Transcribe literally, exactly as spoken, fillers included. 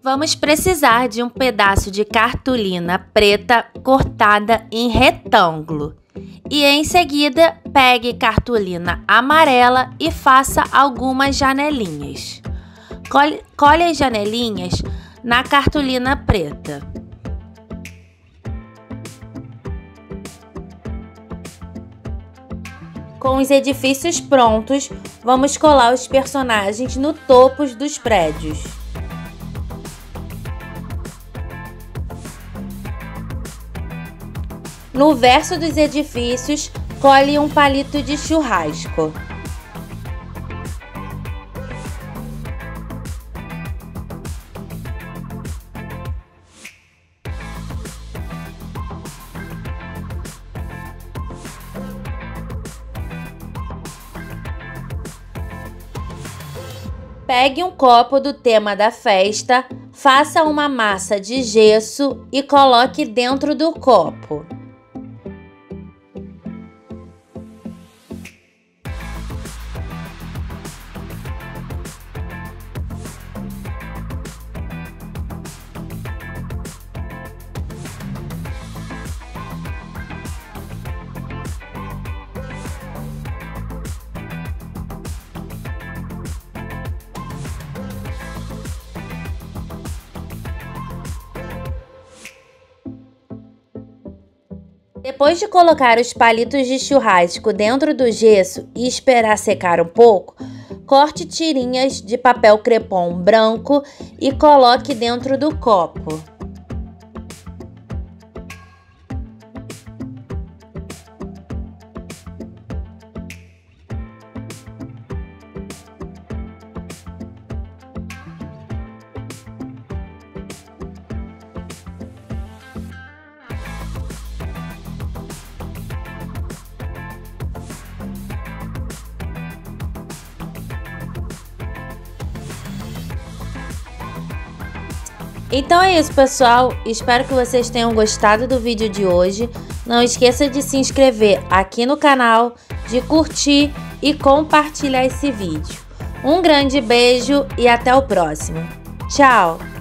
Vamos precisar de um pedaço de cartolina preta cortada em retângulo. E em seguida, pegue cartolina amarela e faça algumas janelinhas. Cole, cole as janelinhas na cartolina preta. Com os edifícios prontos, vamos colar os personagens no topo dos prédios. No verso dos edifícios, cole um palito de churrasco. Pegue um copo do tema da festa, faça uma massa de gesso e coloque dentro do copo. Depois de colocar os palitos de churrasco dentro do gesso e esperar secar um pouco, corte tirinhas de papel crepom branco e coloque dentro do copo. Então é isso, pessoal. Espero que vocês tenham gostado do vídeo de hoje. Não esqueça de se inscrever aqui no canal, de curtir e compartilhar esse vídeo. Um grande beijo e até o próximo. Tchau!